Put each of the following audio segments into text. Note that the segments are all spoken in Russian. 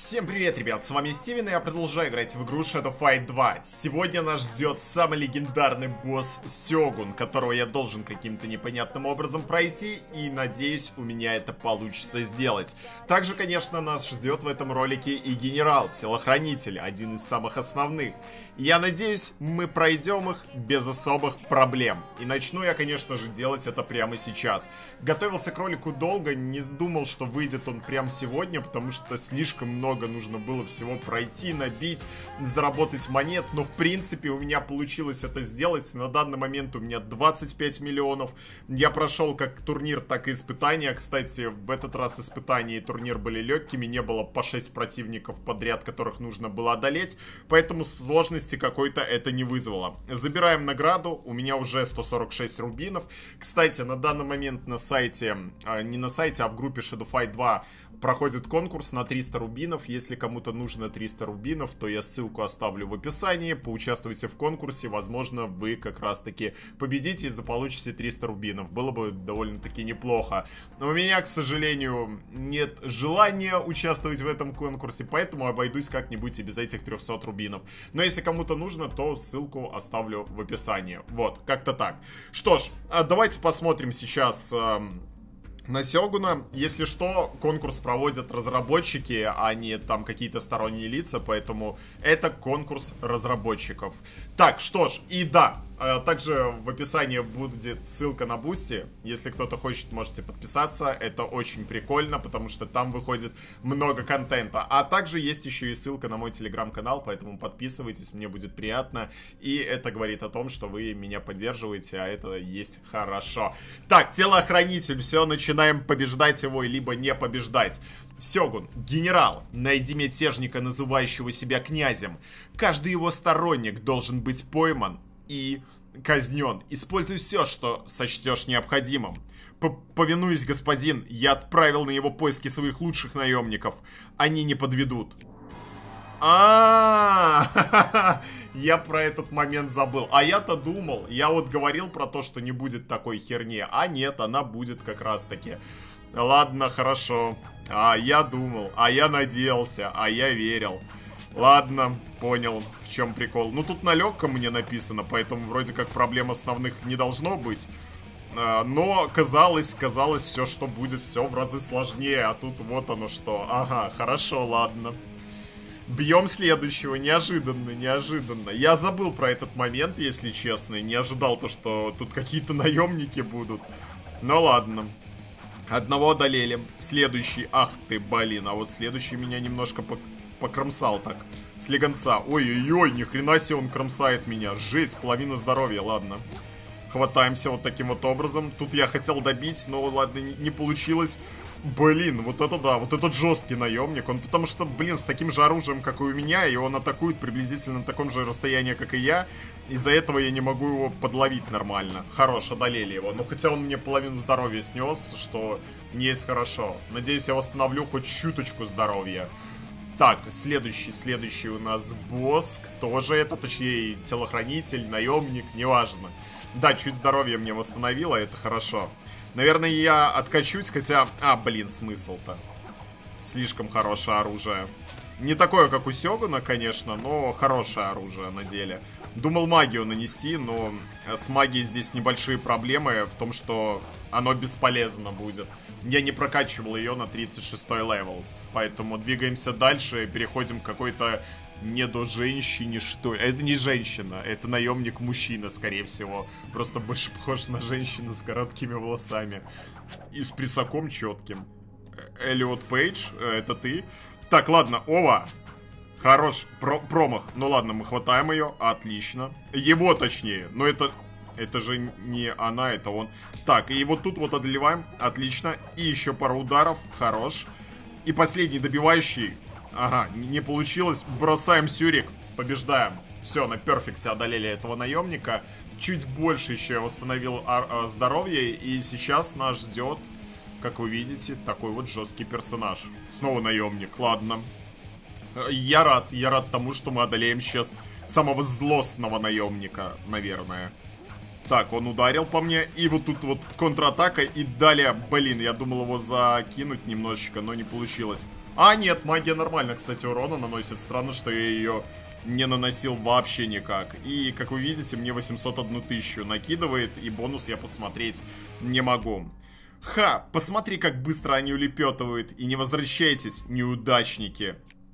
Всем привет, ребят, с вами Стивен, и я продолжаю играть в игру Shadow Fight 2. Сегодня нас ждет самый легендарный босс Сёгун, которого я должен каким-то непонятным образом пройти, и надеюсь, у меня это получится сделать. Также, конечно, нас ждет в этом ролике и генерал, телохранитель, один из самых основных. Я надеюсь, мы пройдем их без особых проблем. И начну я, конечно же, делать это прямо сейчас. Готовился к ролику долго, не думал, что выйдет он прямо сегодня, потому что слишком много нужно было всего пройти, набить, заработать монет. Но, в принципе, у меня получилось это сделать. На данный момент у меня 25 миллионов. Я прошел как турнир, так и испытания. Кстати, в этот раз испытания и турнир были легкими. Не было по 6 противников подряд, которых нужно было одолеть. Поэтому сложности какой-то это не вызвало. Забираем награду. У меня уже 146 рубинов. Кстати, на данный момент на сайте, не на сайте, а в группе Shadow Fight 2 проходит конкурс на 300 рубинов. Если кому-то нужно 300 рубинов, то я ссылку оставлю в описании. Поучаствуйте в конкурсе. Возможно, вы как раз-таки победите и заполучите 300 рубинов. Было бы довольно-таки неплохо. Но у меня, к сожалению, нет желания участвовать в этом конкурсе, поэтому обойдусь как-нибудь и без этих 300 рубинов. Но если кому-то нужно, то ссылку оставлю в описании. Вот, как-то так. Что ж, давайте посмотрим сейчас на Сёгуна. Если что, конкурс проводят разработчики, а не там какие-то сторонние лица, поэтому это конкурс разработчиков. Так, что ж, и да, также в описании будет ссылка на Бусти. Если кто-то хочет, можете подписаться. Это очень прикольно, потому что там выходит много контента. А также есть еще и ссылка на мой телеграм-канал, поэтому подписывайтесь, мне будет приятно. И это говорит о том, что вы меня поддерживаете, а это есть хорошо. Так, телохранитель, все, начинаем побеждать его, либо не побеждать. Сёгун, генерал, найди мятежника, называющего себя князем. Каждый его сторонник должен быть пойман и казнен. Используй все, что сочтешь необходимым. Повинуюсь, господин, я отправил на его поиски своих лучших наемников. Они не подведут. Я про этот момент забыл. А я-то думал, я вот говорил про то, что не будет такой херни. А нет, она будет как раз таки. Ладно, хорошо. А я думал, а я надеялся, а я верил. Ладно, понял, в чем прикол. Ну, тут на легком мне написано, поэтому вроде как проблем основных не должно быть. Но казалось, все, что будет, все в разы сложнее. А тут вот оно что. Ага, хорошо, ладно. Бьем следующего, неожиданно, неожиданно. Я забыл про этот момент, если честно. Не ожидал то, что тут какие-то наемники будут. Ну ладно. Одного одолели. Следующий, ах ты, блин. А вот следующий меня немножко покромсал так. Слегонца. Ой-ой-ой, ни хрена себе он кромсает меня. Жесть, половина здоровья, ладно. Хватаемся вот таким вот образом. Тут я хотел добить, но ладно, не получилось. Блин, вот это да, вот этот жесткий наемник. Он потому что, блин, с таким же оружием, как и у меня, и он атакует приблизительно на таком же расстоянии, как и я. Из-за этого я не могу его подловить нормально. Хорош, одолели его. Но хотя он мне половину здоровья снес, что не есть хорошо. Надеюсь, я восстановлю хоть чуточку здоровья. Так, следующий у нас босс. Кто же это? Точнее, телохранитель, наемник, неважно. Да, чуть здоровья мне восстановило, это хорошо. Наверное, я откачусь, хотя... блин, смысл-то. Слишком хорошее оружие. Не такое, как у Сёгуна, конечно, но хорошее оружие на деле. Думал магию нанести, но с магией здесь небольшие проблемы в том, что оно бесполезно будет. Я не прокачивал ее на 36-й левел. Поэтому двигаемся дальше, переходим к какой-то недоженщине, что ли. Это не женщина, это наемник-мужчина, скорее всего. Просто больше похож на женщину с короткими волосами. И с присаком четким. Эллиот Пейдж, это ты? Так, ладно, ова. Хорош, промах. Ну ладно, мы хватаем ее, отлично. Его точнее, но это же не она, это он. Так, и вот тут вот одолеваем, отлично. И еще пару ударов, хорош. И последний добивающий. Ага, не получилось. Бросаем сюрик, побеждаем. Все, на перфекте одолели этого наемника. Чуть больше еще я восстановил здоровье. И сейчас нас ждет, как вы видите, такой вот жесткий персонаж. Снова наемник, ладно. Я рад тому, что мы одолеем сейчас самого злостного наемника, наверное. Так, он ударил по мне. И вот тут вот контратака. И далее, блин, я думал его закинуть немножечко, но не получилось. А, нет, магия нормально, кстати, урона наносит. Странно, что я ее не наносил вообще никак. И, как вы видите, мне 801 тысячу накидывает, и бонус я посмотреть не могу. Ха, посмотри, как быстро они улепетывают. И не возвращайтесь, неудачники.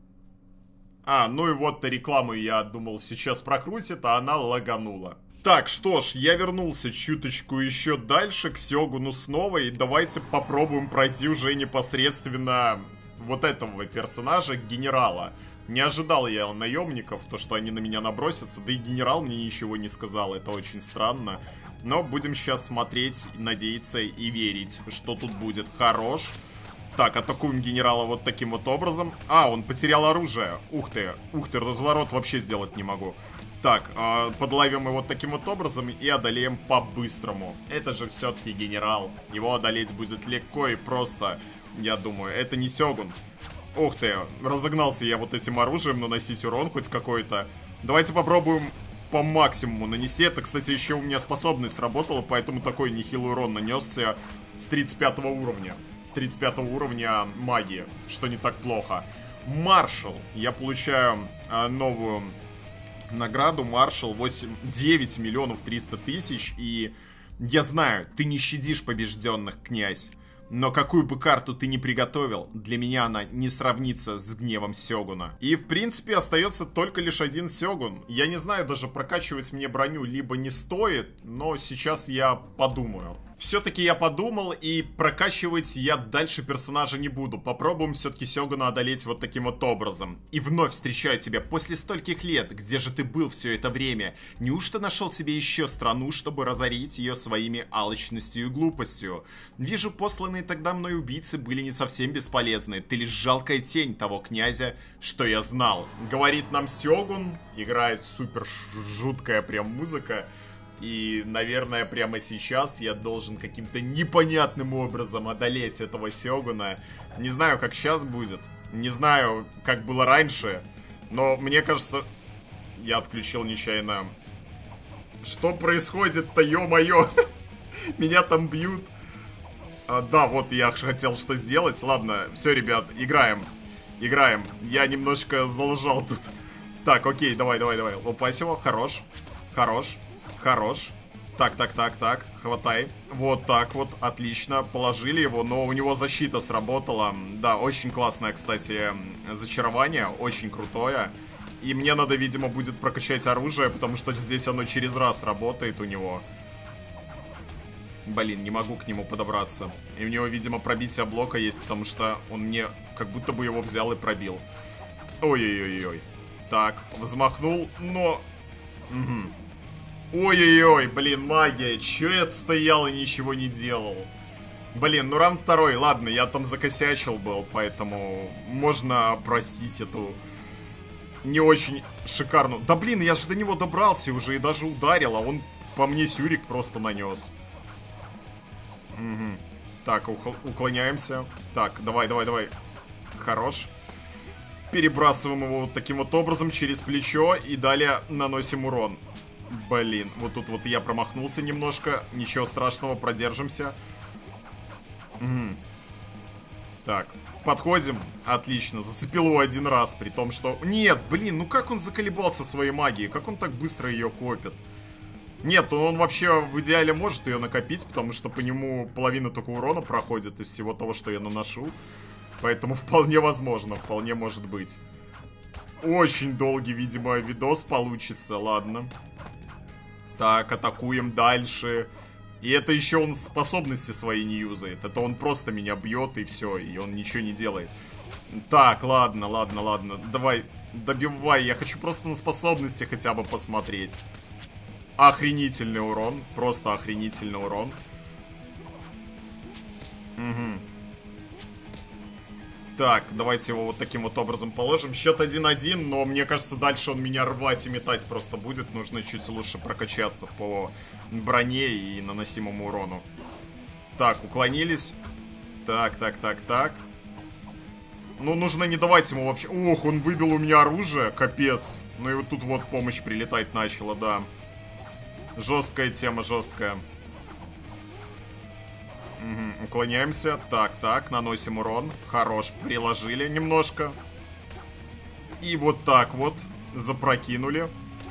А, ну и вот рекламу я думал сейчас прокрутит, а она лаганула. Так, что ж, я вернулся чуточку еще дальше к Сёгуну снова. И давайте попробуем пройти уже непосредственно вот этого персонажа, генерала. Не ожидал я наемников, то что они на меня набросятся. Да и генерал мне ничего не сказал, это очень странно. Но будем сейчас смотреть, надеяться и верить, что тут будет. Хорош. Так, атакуем генерала вот таким вот образом. А, он потерял оружие. Ух ты, разворот вообще сделать не могу. Так, подловим его таким вот образом и одолеем по-быстрому. Это же все-таки генерал. Его одолеть будет легко и просто, я думаю. Это не Сёгун. Ух ты, разогнался я вот этим оружием наносить урон хоть какой-то. Давайте попробуем по максимуму нанести. Это, кстати, еще у меня способность работала, поэтому такой нехилый урон нанесся с 35 уровня. С 35 уровня магии, что не так плохо. Маршал. Я получаю новую награду. Маршал 9 миллионов 300 тысяч. И я знаю, ты не щадишь побежденных, князь. Но какую бы карту ты ни приготовил, для меня она не сравнится с гневом Сёгуна. И, в принципе, остается только лишь один Сёгун. Я не знаю, даже прокачивать мне броню либо не стоит, но сейчас я подумаю. Все-таки я подумал, и прокачивать я дальше персонажа не буду. Попробуем все-таки Сёгуна одолеть вот таким вот образом. И вновь встречаю тебя после стольких лет. Где же ты был все это время? Неужто нашел себе еще страну, чтобы разорить ее своими алчностью и глупостью? Вижу, посланные тогда мной убийцы были не совсем бесполезны. Ты лишь жалкая тень того князя, что я знал. Говорит нам Сёгун. Играет супер жуткая прям музыка. И, наверное, прямо сейчас я должен каким-то непонятным образом одолеть этого Сёгуна. Не знаю, как сейчас будет. Не знаю, как было раньше. Но мне кажется... Я отключил нечаянно. Что происходит-то, ё-моё? Меня там бьют. Да, вот я хотел что сделать. Ладно, все, ребят, играем. Играем. Я немножко залажал тут. Так, окей, давай. Лопась его, хорош. Хорош. Так. Хватай. Вот так вот. Отлично. Положили его. Но у него защита сработала. Да, очень классное, кстати, зачарование. Очень крутое. И мне надо, видимо, будет прокачать оружие, потому что здесь оно через раз работает у него. Блин, не могу к нему подобраться. И у него, видимо, пробитие блока есть, потому что он мне как будто бы его взял и пробил. Ой-ой-ой-ой. Так, взмахнул, но... Угу. Ой-ой-ой, блин, магия. Чё я стоял и ничего не делал? Блин, ну раунд второй, ладно, я там закосячил был, поэтому можно простить эту не очень шикарную... Да блин, я же до него добрался уже и даже ударил, а он по мне сюрик просто нанес. Угу. Так, уклоняемся. Так, давай. Хорош. Перебрасываем его вот таким вот образом через плечо и далее наносим урон. Блин, вот тут вот я промахнулся немножко. Ничего страшного, продержимся. Угу. Так, подходим. Отлично, зацепил его один раз, при том, что... Нет, блин, ну как он заколебался своей магией? Как он так быстро ее копит? Нет, он вообще в идеале может ее накопить, потому что по нему половина только урона проходит из всего того, что я наношу. Поэтому вполне возможно, вполне может быть. Очень долгий, видимо, видос получится, ладно. Так, атакуем дальше. И это еще он способности свои не юзает. Это он просто меня бьет и все, и он ничего не делает. Так, ладно. Давай, добивай. Я хочу просто на способности хотя бы посмотреть. Охренительный урон. Просто охренительный урон. Угу. Так, давайте его вот таким вот образом положим. Счет 1-1, но мне кажется, дальше он меня рвать и метать просто будет. Нужно чуть лучше прокачаться по броне и наносимому урону. Так, уклонились. Так. Ну, нужно не давать ему вообще... Ох, он выбил у меня оружие, капец. Ну и вот тут вот помощь прилетать начала, да. Жесткая тема, жесткая. Угу, уклоняемся. Так, так, наносим урон. Хорош, приложили немножко. И вот так вот запрокинули.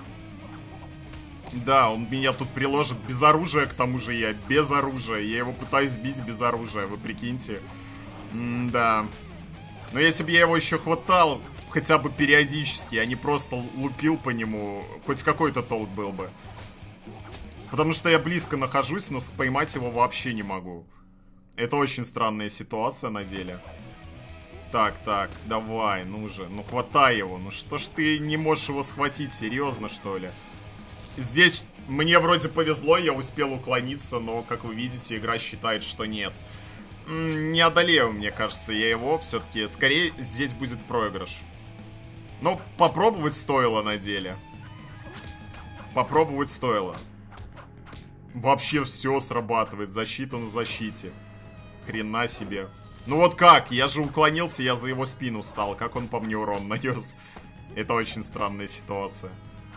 Да, он меня тут приложит без оружия, к тому же я без оружия. Я его пытаюсь бить без оружия, вы прикиньте. Да. Но если бы я его еще хватал хотя бы периодически, а не просто лупил по нему, хоть какой-то толк был бы. Потому что я близко нахожусь, но поймать его вообще не могу. Это очень странная ситуация на деле. Так, так, давай, ну же, ну хватай его. Ну что ж ты не можешь его схватить, серьезно что ли? Здесь мне вроде повезло, я успел уклониться, но, как вы видите, игра считает, что нет. Не одолею, мне кажется, я его все-таки. Скорее, здесь будет проигрыш. Но попробовать стоило на деле. Попробовать стоило. Вообще все срабатывает, защита на защите. Хрена себе. Ну вот как, я же уклонился, я за его спину стал. Как он по мне урон нанес? Это очень странная ситуация.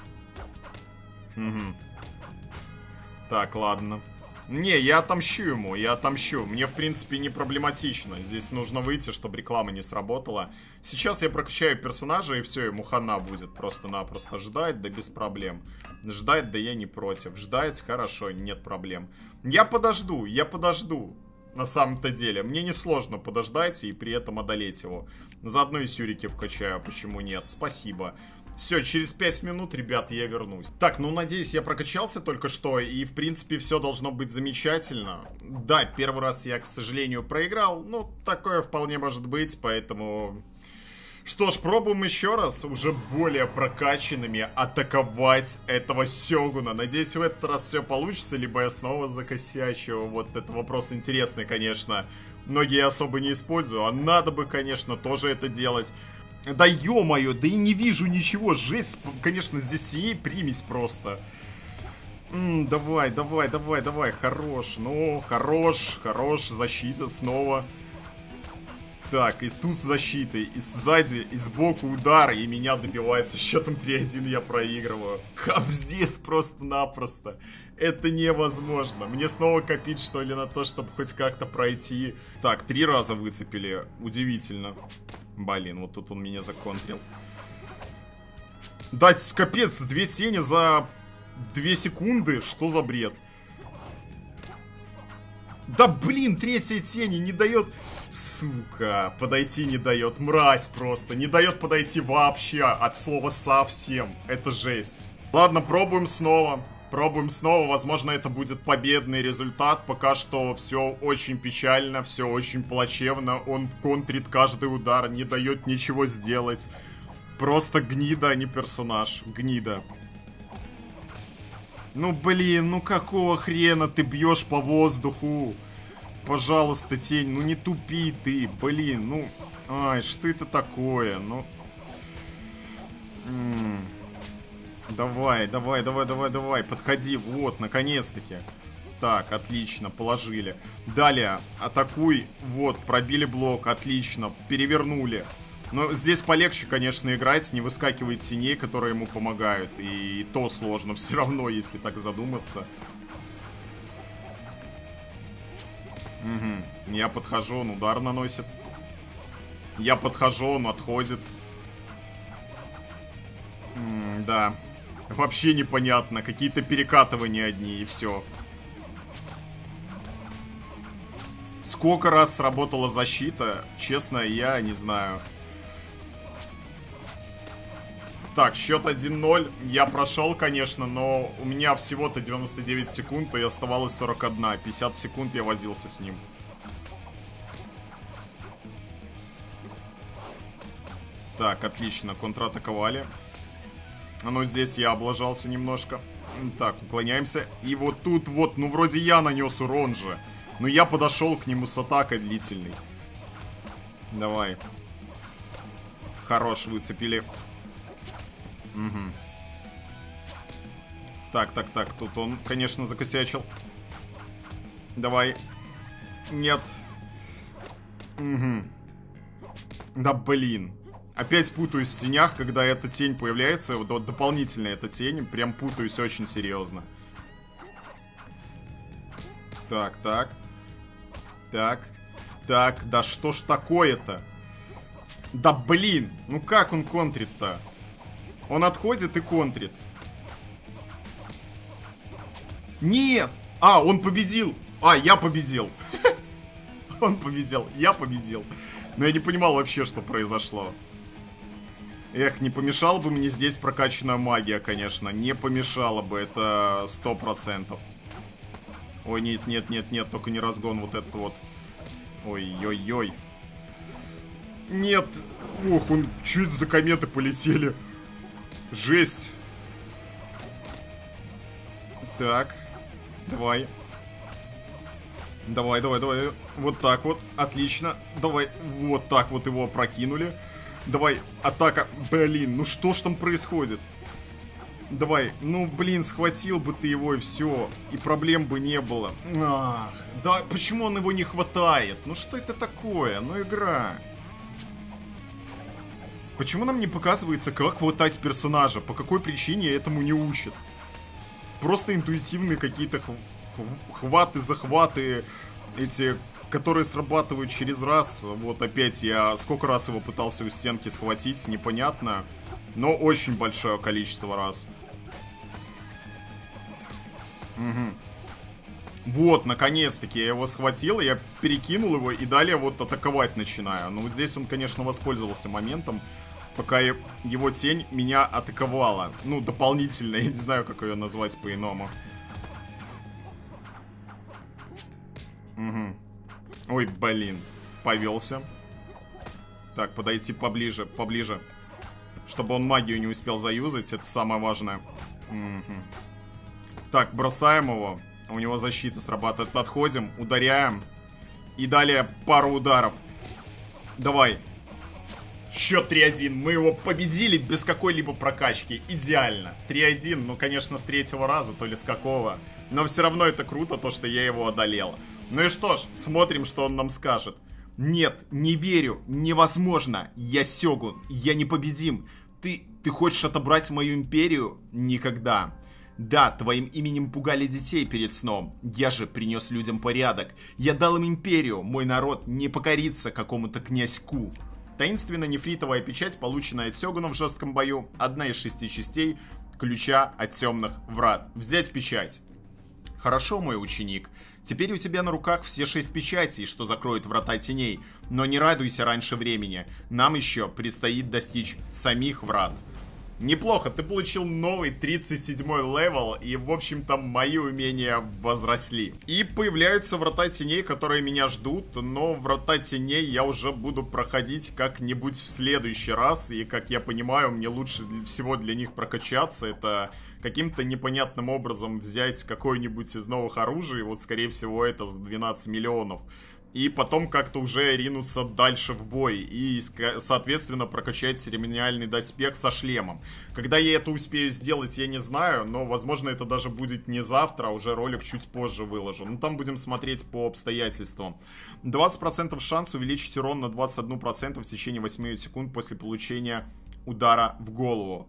Угу. Так, ладно. Не, я отомщу ему, я отомщу. Мне, в принципе, не проблематично. Здесь нужно выйти, чтобы реклама не сработала. Сейчас я прокачаю персонажа, и все, ему хана будет. Просто-напросто ждать, да без проблем. Ждать, да я не против. Ждать, хорошо, нет проблем. Я подожду, я подожду. На самом-то деле. Мне несложно подождать и при этом одолеть его. Заодно и сюрики вкачаю, почему нет. Спасибо. Все, через 5 минут, ребят, я вернусь. Так, ну, надеюсь, я прокачался только что, и, в принципе, все должно быть замечательно. Да, первый раз я, к сожалению, проиграл, но такое вполне может быть, поэтому... Что ж, пробуем еще раз, уже более прокачанными, атаковать этого Сёгуна. Надеюсь, в этот раз все получится, либо я снова закосячу. Вот это вопрос интересный, конечно. Многие я особо не использую, а надо бы, конечно, тоже это делать. Да ё-моё, да и не вижу ничего, жесть, конечно, здесь и примесь просто. Давай, давай, давай, давай, хорош, ну, хорош, хорош, защита снова. Так, и тут защита, и сзади, и сбоку удар, и меня добивает со счетом 3-1, я проигрываю. Как здесь просто-напросто. Это невозможно. Мне снова копить, что ли, на то, чтобы хоть как-то пройти. Так, 3 раза выцепили, удивительно. Блин, вот тут он меня законтрил. Да, капец, 2 тени за 2 секунды? Что за бред? Да блин, 3-я тень не дает... Сука, подойти не дает. Мразь просто. Не дает подойти вообще. От слова совсем. Это жесть. Ладно, пробуем снова. Пробуем снова. Возможно, это будет победный результат. Пока что все очень печально. Все очень плачевно. Он контрит каждый удар. Не дает ничего сделать. Просто гнида, а не персонаж. Гнида. Ну блин, ну какого хрена ты бьешь по воздуху? Пожалуйста, тень, ну не тупи ты, блин, ну... Ай, что это такое, ну... Давай, давай, давай, давай, давай, подходи, вот, наконец-таки. Так, отлично, положили. Далее, атакуй, вот, пробили блок, отлично, перевернули. Но здесь полегче, конечно, играть, не выскакивает теней, которые ему помогают. И то сложно все равно, если так задуматься. Угу. Я подхожу, он удар наносит. Я подхожу, он отходит. Да. Вообще непонятно. Какие-то перекатывания одни, и все. Сколько раз сработала защита? Честно, я не знаю. Так, счет 1-0. Я прошел, конечно, но у меня всего-то 99 секунд, и оставалось 41. 50 секунд я возился с ним. Так, отлично, контратаковали. Ну, здесь я облажался немножко. Так, уклоняемся. И вот тут вот, ну, вроде я нанес урон же. Но я подошел к нему с атакой длительной. Давай. Хорош, выцепили. Угу. Так, так, так. Тут он, конечно, закосячил. Давай. Нет. Угу. Да блин. Опять путаюсь в тенях, когда эта тень появляется. Вот дополнительная эта тень. Прям путаюсь очень серьезно. Так, так. Так. Так, да что ж такое-то? Да блин, ну как он контрит-то? Он отходит и контрит. Нет! А, он победил! А, я победил. Он победил, я победил. Но я не понимал вообще, что произошло. Эх, не помешала бы мне здесь прокачанная магия, конечно. Не помешала бы, это 100%. Ой, нет, нет, нет, нет, только не разгон вот этот вот. Ой-ой-ой. Нет. Ох, он чуть за кометы полетели. Жесть. Так. Давай. Давай, давай, давай. Вот так вот. Отлично. Давай. Вот так вот его прокинули. Давай. Атака. Блин, ну что ж там происходит? Давай. Ну, блин, схватил бы ты его и все. И проблем бы не было. Ах. Да, почему он его не хватает? Ну что это такое? Ну игра. Почему нам не показывается, как хватать персонажа? По какой причине этому не учат? Просто интуитивные какие-то хваты, захваты, эти, которые срабатывают через раз. Вот опять я сколько раз его пытался у стенки схватить, непонятно. Но очень большое количество раз. Угу. Вот, наконец-таки я его схватил, я перекинул его и далее вот атаковать начинаю. Ну вот здесь он, конечно, воспользовался моментом, пока его тень меня атаковала. Ну, дополнительно, я не знаю, как ее назвать по-иному. Угу. Ой, блин, повелся. Так, подойти поближе, поближе. Чтобы он магию не успел заюзать, это самое важное. Угу. Так, бросаем его. У него защита срабатывает. Отходим, ударяем. И далее пару ударов. Давай. Счет 3-1. Мы его победили без какой-либо прокачки. Идеально. 3-1. Ну, конечно, с третьего раза, то ли с какого. Но все равно это круто, то, что я его одолел. Ну и что ж, смотрим, что он нам скажет. Нет, не верю. Невозможно. Я Сёгун. Я непобедим. Ты хочешь отобрать мою империю? Никогда. Да, твоим именем пугали детей перед сном. Я же принес людям порядок. Я дал им империю. Мой народ не покорится какому-то князьку. Таинственная нефритовая печать, полученная от Сёгуна в жестком бою. Одна из 6 частей ключа от темных врат. Взять печать. Хорошо, мой ученик. Теперь у тебя на руках все 6 печатей, что закроют врата теней. Но не радуйся раньше времени. Нам еще предстоит достичь самих врат. Неплохо, ты получил новый 37-й левел, и, в общем-то, мои умения возросли. И появляются врата теней, которые меня ждут, но врата теней я уже буду проходить как-нибудь в следующий раз, и, как я понимаю, мне лучше всего для них прокачаться, это каким-то непонятным образом взять какое-нибудь из новых оружий, вот, скорее всего, это с 12 миллионов. И потом как-то уже ринуться дальше в бой. И, соответственно, прокачать церемониальный доспех со шлемом. Когда я это успею сделать, я не знаю. Но, возможно, это даже будет не завтра, а уже ролик чуть позже выложу. Ну, там будем смотреть по обстоятельствам. 20% шанс увеличить урон на 21% в течение 8 секунд после получения удара в голову.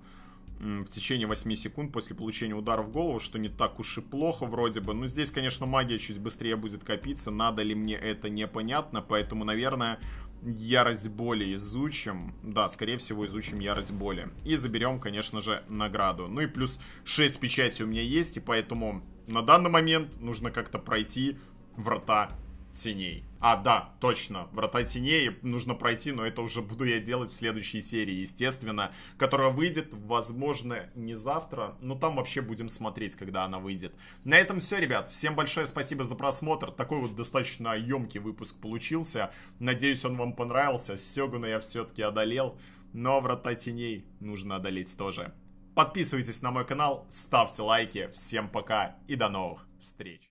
В течение 8 секунд после получения удара в голову, что не так уж и плохо вроде бы. Но здесь, конечно, магия чуть быстрее будет копиться. Надо ли мне это, непонятно. Поэтому, наверное, ярость боли изучим. Да, скорее всего, изучим ярость боли. И заберем, конечно же, награду. Ну и плюс 6 печатей у меня есть. И поэтому на данный момент нужно как-то пройти врата теней. А, да, точно, врата теней нужно пройти, но это уже буду я делать в следующей серии, естественно, которая выйдет, возможно, не завтра, но там вообще будем смотреть, когда она выйдет. На этом все, ребят, всем большое спасибо за просмотр, такой вот достаточно емкий выпуск получился, надеюсь, он вам понравился, Сёгуна я все-таки одолел, но врата теней нужно одолеть тоже. Подписывайтесь на мой канал, ставьте лайки, всем пока и до новых встреч.